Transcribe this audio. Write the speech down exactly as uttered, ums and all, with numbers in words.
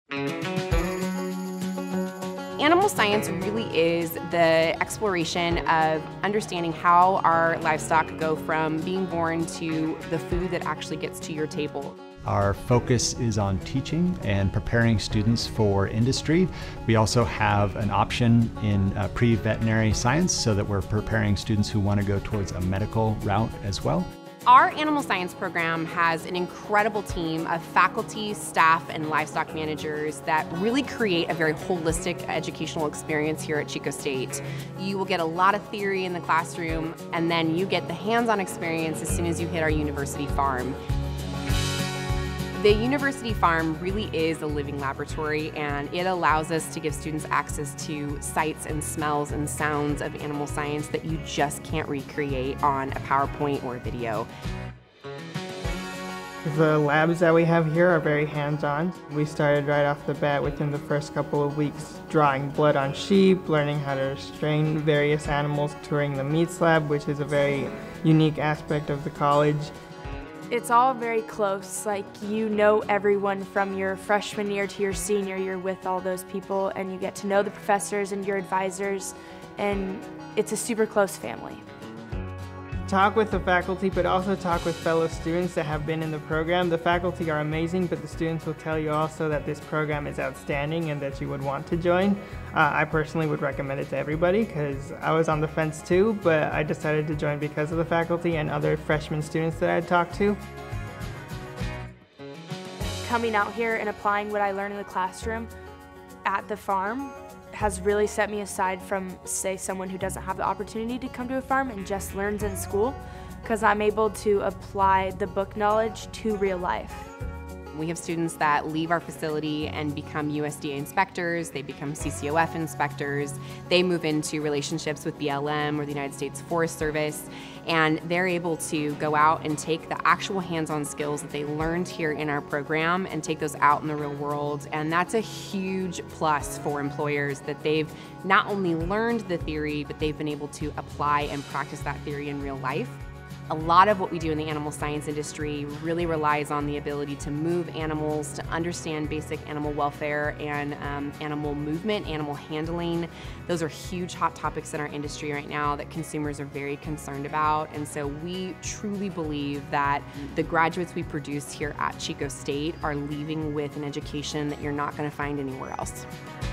Animal science really is the exploration of understanding how our livestock go from being born to the food that actually gets to your table. Our focus is on teaching and preparing students for industry. We also have an option in uh, pre-veterinary science so that we're preparing students who want to go towards a medical route as well. Our animal science program has an incredible team of faculty, staff, and livestock managers that really create a very holistic educational experience here at Chico State. You will get a lot of theory in the classroom, and then you get the hands-on experience as soon as you hit our university farm. The university farm really is a living laboratory, and it allows us to give students access to sights and smells and sounds of animal science that you just can't recreate on a PowerPoint or a video. The labs that we have here are very hands-on. We started right off the bat within the first couple of weeks drawing blood on sheep, learning how to strain various animals, touring the meats lab, which is a very unique aspect of the college. It's all very close, like you know everyone from your freshman year to your senior year with all those people, and you get to know the professors and your advisors, and it's a super close family. Talk with the faculty, but also talk with fellow students that have been in the program. The faculty are amazing, but the students will tell you also that this program is outstanding and that you would want to join. Uh, I personally would recommend it to everybody because I was on the fence too, but I decided to join because of the faculty and other freshman students that I'd talked to. Coming out here and applying what I learned in the classroom at the farm has really set me aside from, say, someone who doesn't have the opportunity to come to a farm and just learns in school, because I'm able to apply the book knowledge to real life. We have students that leave our facility and become U S D A inspectors, they become C C O F inspectors, they move into relationships with B L M or the United States Forest Service, and they're able to go out and take the actual hands-on skills that they learned here in our program and take those out in the real world. And that's a huge plus for employers, that they've not only learned the theory, but they've been able to apply and practice that theory in real life. A lot of what we do in the animal science industry really relies on the ability to move animals, to understand basic animal welfare and um, animal movement, animal handling. Those are huge hot topics in our industry right now that consumers are very concerned about. And so we truly believe that the graduates we produce here at Chico State are leaving with an education that you're not going to find anywhere else.